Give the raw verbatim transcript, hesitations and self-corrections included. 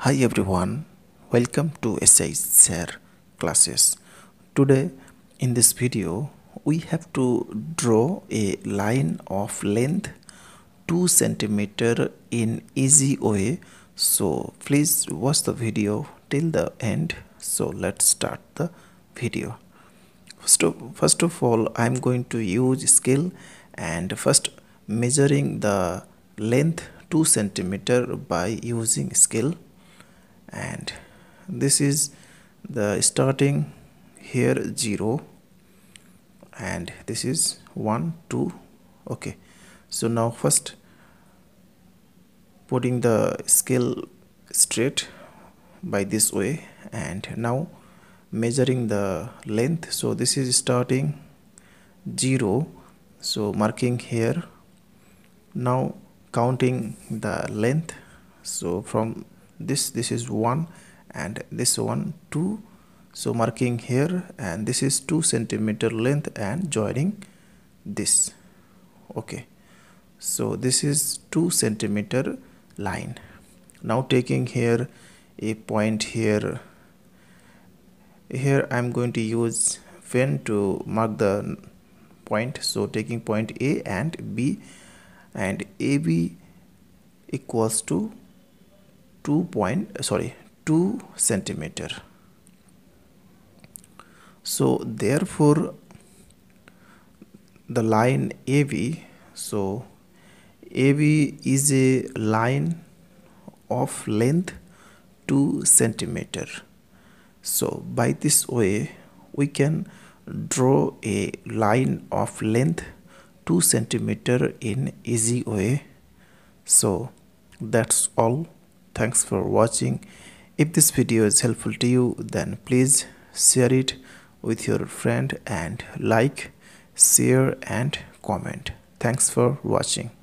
Hi everyone, welcome to S I Share classes. Today in this video we have to draw a line of length two centimeter in easy way. So please watch the video till the end. So let's start the video. First of, first of all, I am going to use scale and first measuring the length two centimeter by using scale. And this is the starting here zero and this is one two. Okay, so now first putting the scale straight by this way and now measuring the length. So this is starting zero, so marking here, now counting the length. So from this this is one and this one two, so marking here, and this is two centimeter length and joining this. Okay, so this is two centimeter line. Now taking here a point here here I'm going to use pen to mark the point. So taking point A and B, and A B equals to two point sorry two centimeter. So therefore the line A B, so A B is a line of length two centimeter. So by this way we can draw a line of length two centimeter in easy way. So that's all. Thanks for watching. If this video is helpful to you, then please share it with your friend and like, share and comment. Thanks for watching.